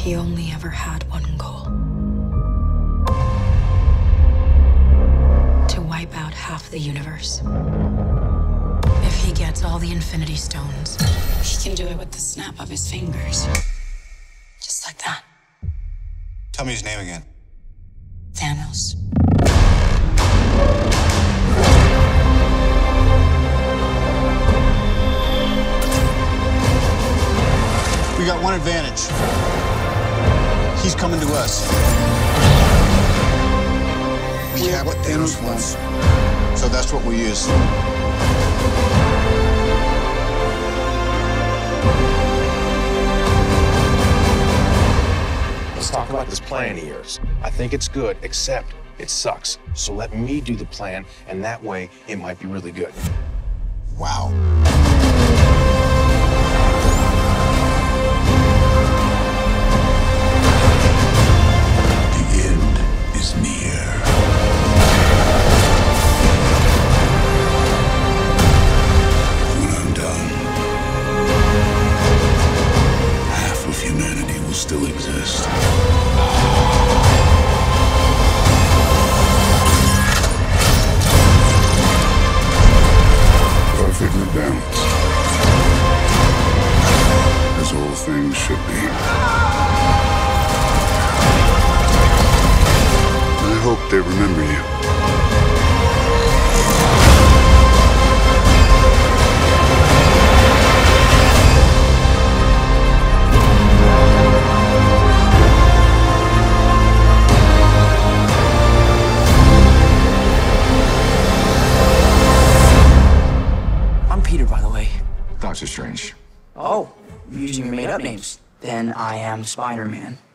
He only ever had one goal. To wipe out half the universe. If he gets all the Infinity Stones, he can do it with the snap of his fingers. Just like that. Tell me his name again. Thanos. We got one advantage. He's coming to us. We have what Thanos wants. So that's what we use. Let's talk about this plan of yours. I think it's good, except it sucks. So let me do the plan, and that way it might be really good. Wow. The end is near. When I'm done, half of humanity will still exist. Perfectly balanced, as all things should be. I hope they remember you. I'm Peter, by the way. Doctor Strange. Oh, you're using your made-up names. Then I am Spider-Man.